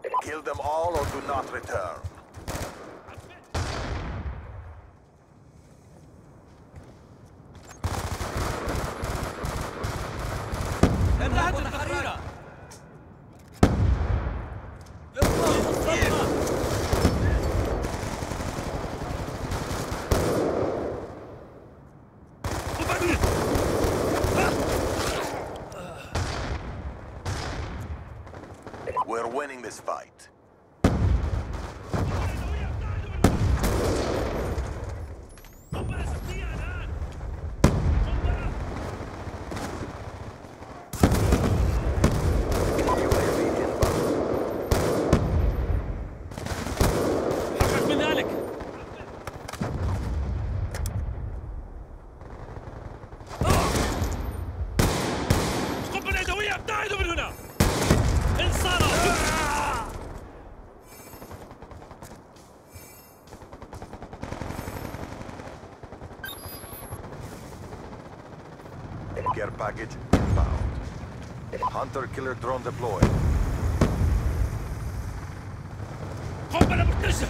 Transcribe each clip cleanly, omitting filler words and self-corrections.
Kill them all or do not return. انتهت التحرير. We're winning this fight. Care package inbound. Hunter-killer drone deployed. قنبلة مرتجة.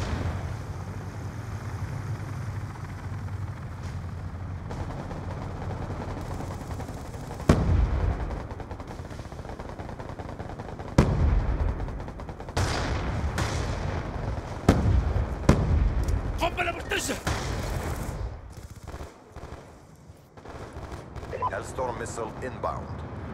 قنبلة مرتجة. Hellstorm missile inbound.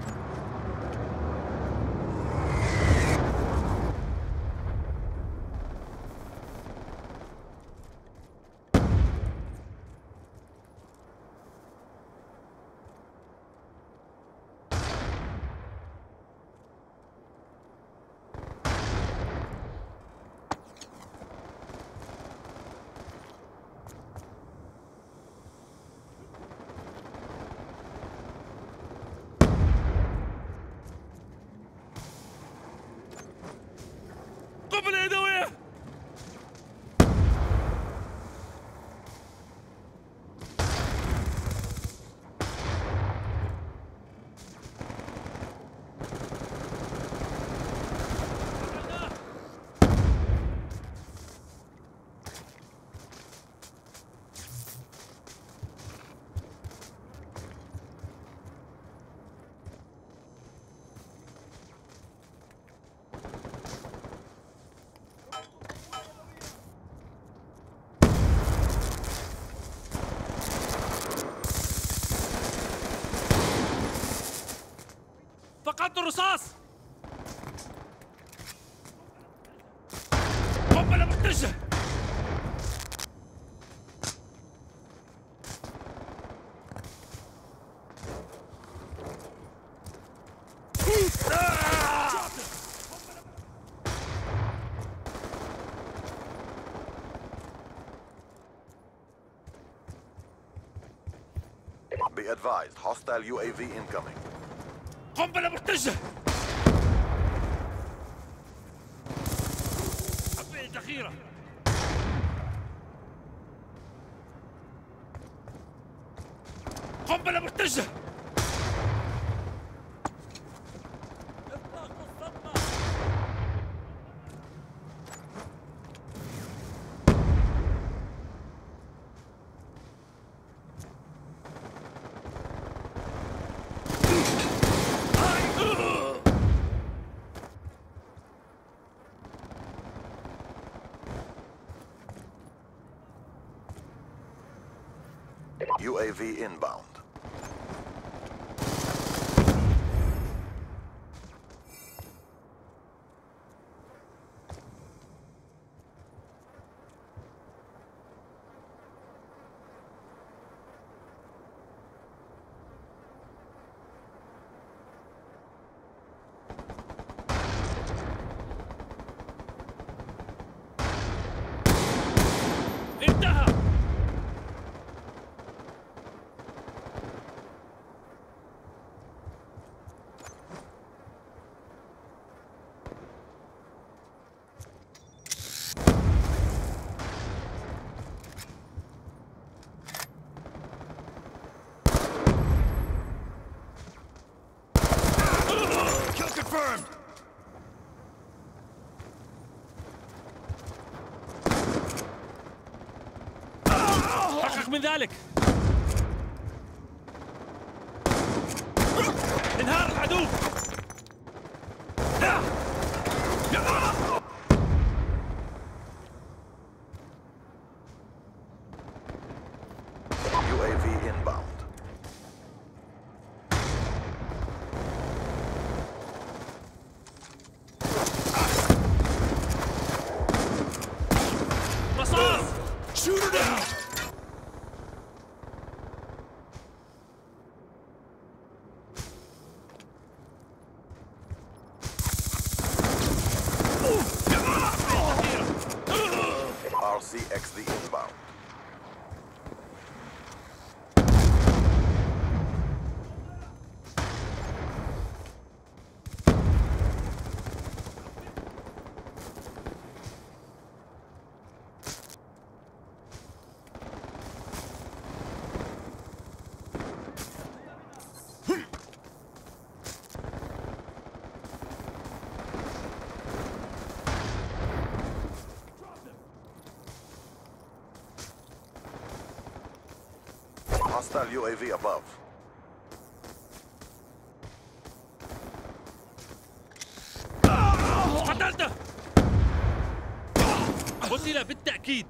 قنبلة يدوية. فقدت الرصاص. قنبلة مرتجة. Be advised, hostile UAV incoming. قنبلة مرتجة. حبيت الأخيرة. قنبلة مرتجة. UAV inbound. من ذلك. انهار العدو. UAV inbound. رصاص. Shoot her down. RCXD inbound. Hostile UAV above. قتلته. قتل بالتأكيد.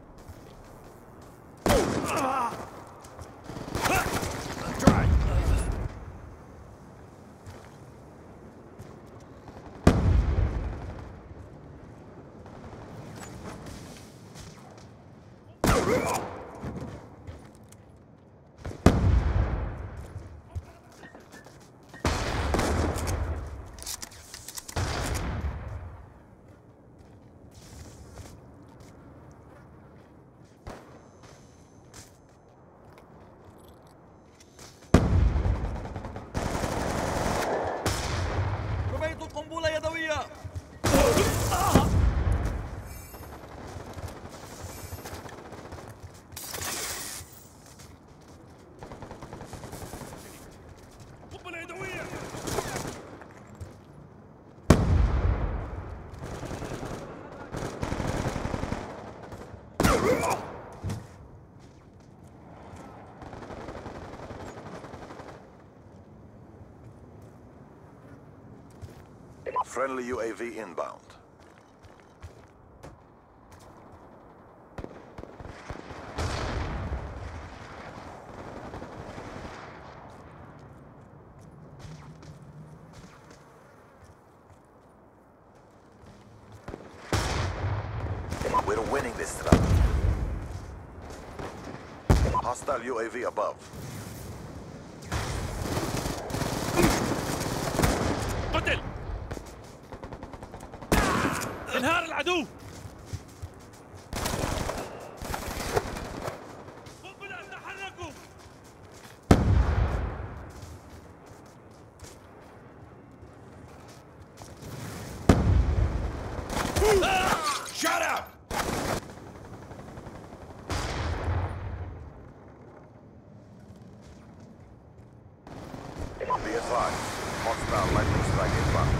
رميت قنبلة يدوية. قنبلة يدوية. Friendly UAV inbound. We're winning this round. Hostile UAV above. قتل. انهار العدو. قنبلة تحركوا. Shut up. Be advised. Hostile lightning strike inbound.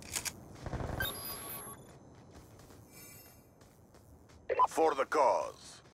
For the cause.